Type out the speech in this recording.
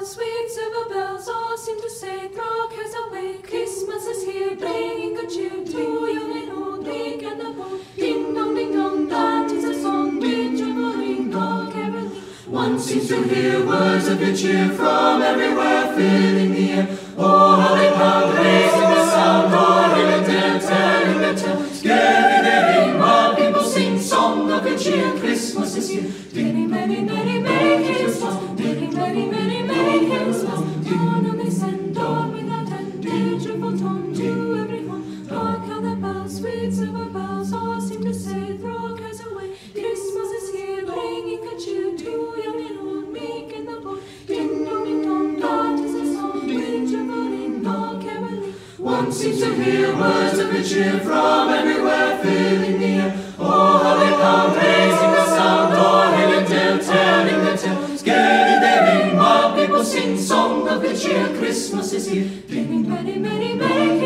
bells, sweet silver bells, all seem to say, throw cares away. Christmas is here, bringing good cheer to young and old, big and the bold. Ding dong, that is a song, with jubilee, all caroling. One seems to hear words of good cheer from everywhere, filling the air. Oh, how they pound, raising the sound, oh, hill and dale, telling the tale. Scary, while people sing song of good cheer. Christmas is here. Many, many, many, make Christmas. Many, many, many, make Christmas. Dawn on this end, dawn without end, cheerful tone to every home. Hark how the bells, sweet silver bells, all seem to say, throw cares away. Christmas is here, bringing good cheer to young and old, meek and the bold. Ding dong, that is a song, with jubilee, all caroling. One seems to hear words of good cheer from everywhere, filling the air. Oh, how they pound, raising the sound, o'er hill and dale, telling the tale. Scary they ring, while people sing song of good cheer. Christmas is here. Many, many, many,